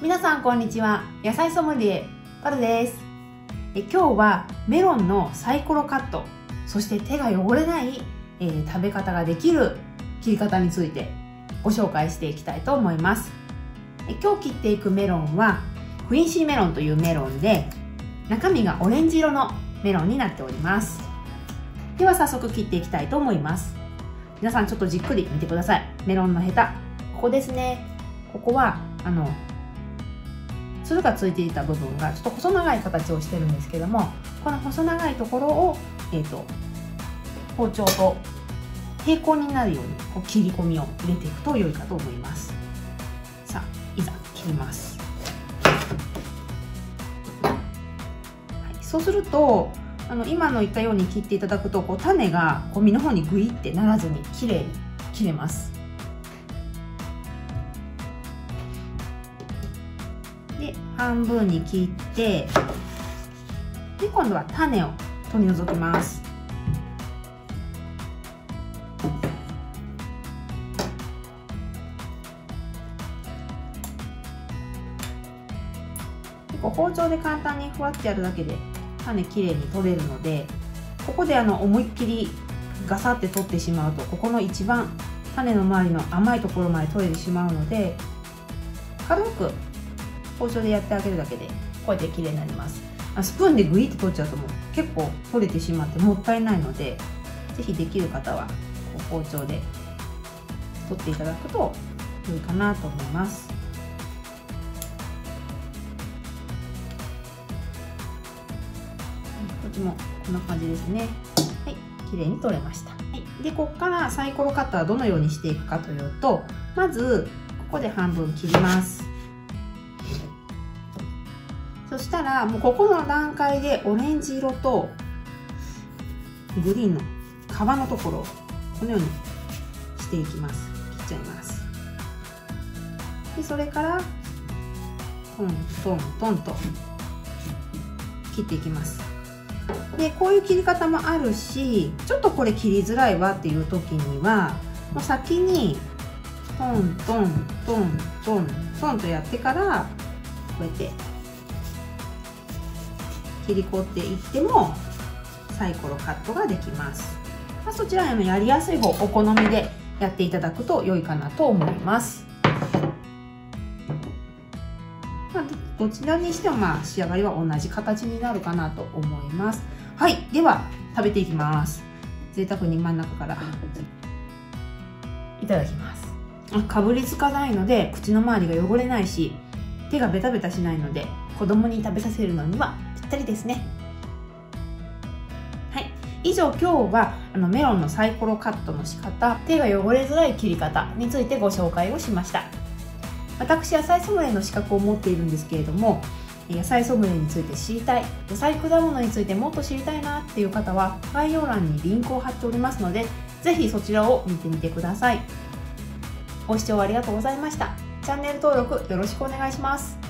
皆さんこんにちは。野菜ソムリエパルです。今日はメロンのサイコロカット、そして手が汚れない、食べ方ができる切り方についてご紹介していきたいと思います。今日切っていくメロンはクインシーメロンというメロンで、中身がオレンジ色のメロンになっております。では早速切っていきたいと思います。皆さんちょっとじっくり見てください。メロンのヘタ、ここですね。ここはつるがついていた部分がちょっと細長い形をしてるんですけども、この細長いところを、包丁と平行になるようにこう切り込みを入れていくと良いかと思います。さあ、いざ切ります。はい、そうすると今の言ったように切っていただくと、こう種がこう身の方にグイってならずに綺麗に切れます。で、半分に切って、で今度は種を取り除きます。こう包丁で簡単にふわってやるだけで種きれいに取れるので、ここで思いっきりガサって取ってしまうと、ここの一番種の周りの甘いところまで取れてしまうので、軽く包丁でやってあげるだけでこうやってきれいになります。スプーンでグイって取っちゃうともう結構取れてしまってもったいないので、是非できる方はこう包丁で取っていただくと良いかなと思います。こっちもこんな感じですね。はい、きれいに取れました。はい、でここからサイコロカットはどのようにしていくかというと、まずここで半分切ります。そしたらもうここの段階でオレンジ色とグリーンの皮のところをこのようにしていきます。切っちゃいます。でそれからトントントンと切っていきます。でこういう切り方もあるし、ちょっとこれ切りづらいわっていう時にはもう先にトントントントントンとやってから、こうやって切り取っていってもサイコロカットができます。そちらやりやすい方、お好みでやっていただくと良いかなと思います。どちらにしても仕上がりは同じ形になるかなと思います。はい、では食べていきます。贅沢に真ん中からいただきます。かぶりつかないので口の周りが汚れないし、手がベタベタしないので子供に食べさせるのにはぴったりですね。はい、以上今日はメロンのサイコロカットの仕方、手が汚れづらい切り方についてご紹介をしました。私、野菜ソムリエの資格を持っているんですけれども、野菜ソムリエについて知りたい、野菜果物についてもっと知りたいなっていう方は概要欄にリンクを貼っておりますので、ぜひそちらを見てみてください。ご視聴ありがとうございました。チャンネル登録よろしくお願いします。